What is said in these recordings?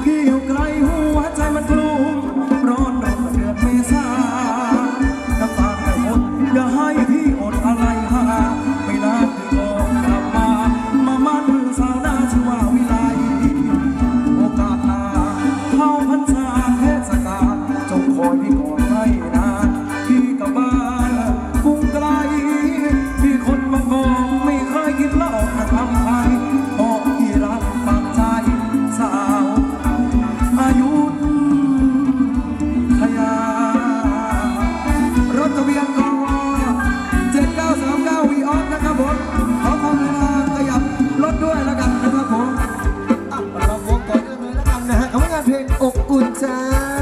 พี่อยู่ไกลหัวใจมันกลุ้มร้อนรนเดือดเมษาน้ำตาไม่หมดอย่าให้พี่อดอะไรหาไม่นานพี่ก็กลับมามั่นสาวหน้าชื่อว่าวิไลโอกาสหน้าเข้าพรรษาเทศกาลจงคอยพี่ก่อนไม่นานพี่กลับบ้านกรุงไกลพี่คนบางกอกไม่เคยคิดหลอกทำใครบอกพี่รักปากใจสาวอายุทยารถทะเบียนกว7939วีออฟนะครับผมขอความเวลาขยับรถด้วยแล้วกันนะครับผมเราวงก่อนเลยแล้วกันนะฮะกับงานเพลงอกอุ่นจ้า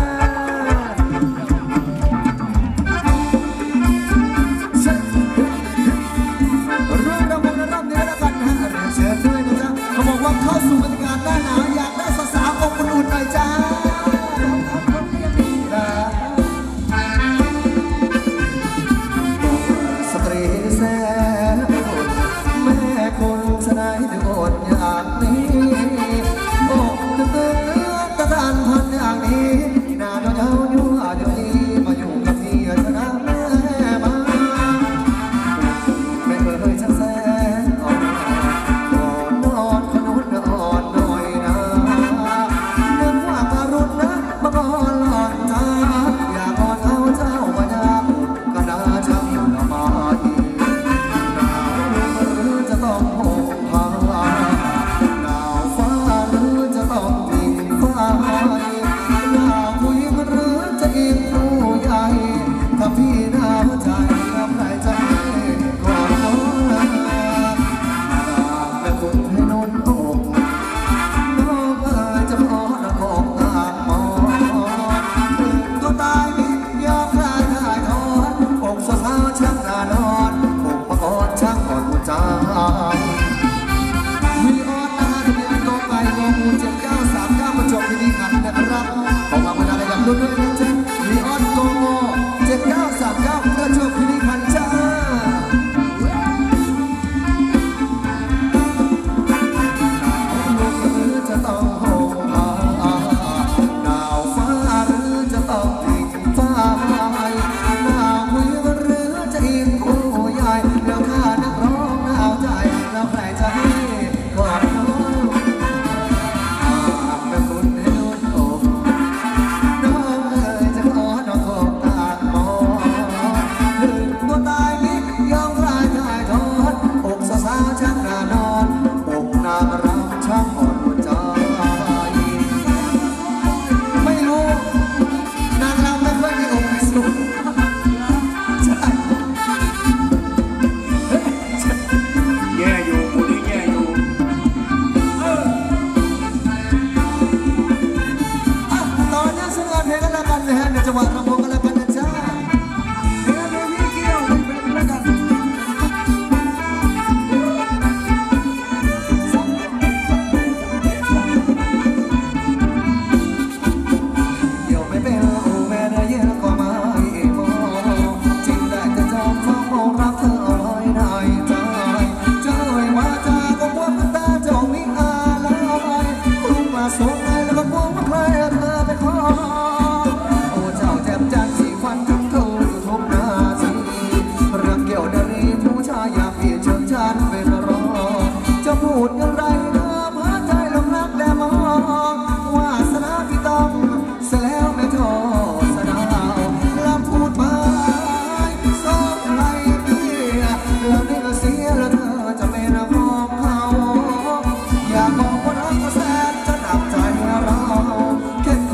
ร่วมรำวงในรอบนี้แล้วกันนะฮะเชิญด้วยนะจ๊ะเขาบอกว่าเข้าสู่บรรยากาศหน้าหนาวอยากได้สาวๆอกอุ่นๆหน่อยจ้าสตรีแสนแม่คนชนะให้ถึงอดอย่างนี้อกจะเตือนกระดานพันอย่างนี้หน้าเจ้าอยู่อาจจะดีมาอยู่กับพี่ชนะแม่มาไม่เคยชักแสนอ่อนนอนขนุนอ่อนหน่อยนะนึกว่าการุณนะมาก่อนหลอนตาอยากอ่อนเอาเจ้ามาดามก็น่าจะอยู่ละมาอีกหนาวหรือจะต้องห่มผ้าหนาวฟ้าหรือจะต้องทิ้งฟ้าอยากผู้หญิงหรือจะอิงผู้ใหญ่ถ้าพี่หนาวใจทำไรใจก่อนนอนแม่คุณให้นอนอกน้องเอ๋ยจะพอนะของตากหมอนตัวตายนี่ยอมคลายถ่ายทอดอกสาวช่างน่านอนอกประกอบช่างก่อนหัวใจวีออนนะฮะทะเบียนกไก่งองู7939ประจวบคีรีขันธ์นะครับขอความกรุณาขยับรถด้วยนะจ๊ะวีออนกง7939ประจวบคีรีขันธ์จ้าหรือจะต้องห่มผ้าหนาวฟ้าหรือจะต้องทิ้งฟ้าหนาวคุยหรือจะอิงผู้ใหญ่แล้วข้านักร้องหนาวใจแล้วใครจะให้ก่อนนอนแม่คุณให้นุ่นอกน้องเอ๋ยจะขอนอนของตากหมอนถึงตัวตายมิดยอมคลายถ่ายทอดอกสาวๆช่างน่านอนอกนางรำช่างอ่อนหัวใจไม่รู้นางรำไม่ค่อยมีอกมีสุขใช่แย่อยู่คนนี้แย่อยู่ตอนนี้ซึ่งงานเพลงกันแล้วกันนะฮะในจังหวะรำวงกันแล้วกันนะจ๊ะเพลงนี้เกี่ยวเป็นแล้วกันเดี๋ยวไม่เป็นแม่ได้เยอะก็ไม่มองจริงได้จะจองฟ้องรักเธอเอาไว้ได้ใจเจ้าเอ่ยมาจาก็กลัวตาเจ้ามีอะไรรู้มาสวมในแล้วก็กลัวว่าใครเธอไปขอโอ้เจ้าแจ่มจันทร์สีฟันทั้งเขาอยู่ทุกนาทีเรื่องเกี่ยวดารีผู้ชายอยากเปลี่ยนเชิงชันเป็นรอจะพูดอย่างไรเธอเพ้อใจลงรักแต่มองวาสนาพี่ต้องเสียแล้วไม่ทอสนาวลำพูดไปสองไรพี่แล้วนี่ก็เสียแล้วเธอจะเป็นของเขาอยากบอกว่ารักก็แสนจะหนักใจเราแค่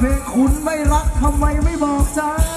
เพลงคุณไม่รักทำไมไม่บอกจ้า